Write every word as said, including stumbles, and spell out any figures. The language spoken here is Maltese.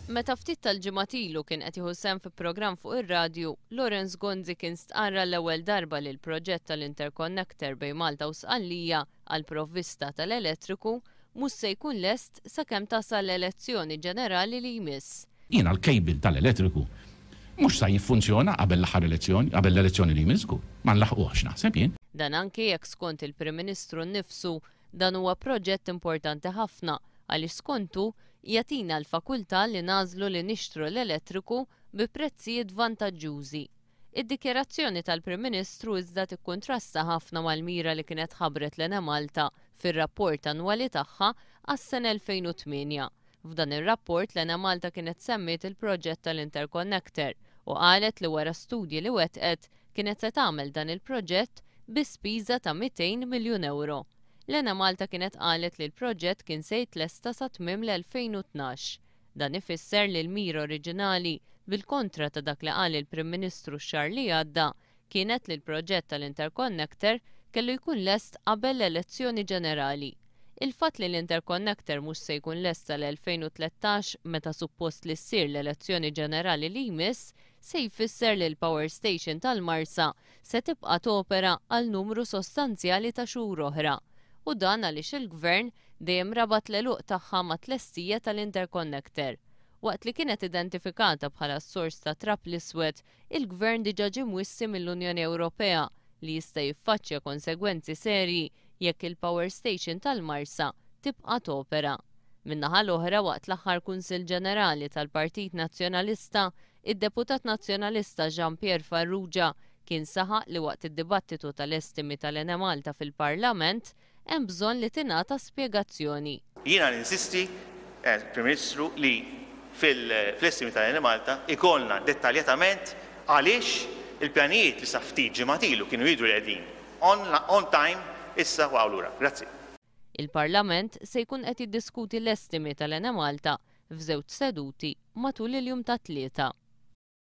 Meta ftit tal-ġimgħat kien qed jieħu sehem fi programm fuq ir-radju, Lawrence Gonzi kien stqarra l-ewwel darba li l-proġett tal-interconnector bejn Malta u Sqallija għal provvista tal-elettriku mhux se jkun lest sakemm tasal l-elezzjoni ġenerali li jmiss. Jiena l-kejbil tal-elettriku mhux sa jiffunzjona qabel l-aħħar elezzjoni, qabel l-elezzjoni li jmiss ma nlaħquhx naħseb jien. Dan anke jekk skont il-Prim Ministru nnifsu dan huwa proġett importanti ħafna għaliex skontu jagħtina l-fakultà li nażlu li nixtru l-elettriku bi prezzijiet vantaġġużi. Id-dikjerazzjoni tal-Prim Ministru iżda tikkuntrasta ħafna mal-mira li kienet ħabbret lena Malta fir-rapport annwali tagħha għas-sena elfejn u tminja. F'dan ir-rapport lena Malta kienet semmiet il-proġett tal-interconnector u qalet li wara studji li wettqet kienet se tagħmel dan il-proġett bi spiża ta' mitejn miljun euro. Lena Malta kienet qalet li l-proġett kien se jitlesta sa tmiem l-elfejn u tnax. Dan ifisser li l-mira oriġinali bil-kontra ta' dak li qal il-Prim Ministru x-xahar li għadda kienet li l-proġett tal-interconnector kellu jkun lest qabel l-elezzjoni ġenerali. Il-fatt li l-interconnector mhux se jkun lest sal-elfejn u tlettax meta suppost li ssir l-elezzjoni ġenerali li jmiss se jfisser li l-power station tal-Marsa se tibqa' topera għal numru sostanzjali ta' xhur oħra. U dan għaliex il-Gvern dejjem rabat l-eluq tagħha ma' tlestija tal-interconnector. Waqt li kienet identifikata bħala s-sors ta' trapp l-iswed, il-Gvern diġà ġie mwissi mill-Unjoni Ewropea li jista' jiffaċċja konsegwenzi serji jekk il-power station tal-Marsa tibqa' topera. Min-naħa l-oħra waqt l-aħħar Kunsill Ġenerali tal-Partit Nazzjonalista, id-Deputat Nazzjonalista Jean-Pierre Farrugia kien saħaq li waqt id-dibattitu tal-estimi tal-Ena Malta fil-Parlament hemm bżonn li tingħata spjegazzjoni. Jiena ninsisti, Prim Ministru, li fil-estimi tal-Ena Malta ikollna dettaljatament għaliex il-pjanijiet li sa ftit ġimgħat ilu kienu jidhru qegħdin on time issa waqgħu lura. Grazzi. Il-Parlament se jkun qed jiddiskuti l-estimi tal-Ena Malta f'żewġ seduti matul il-jum ta' tlieta.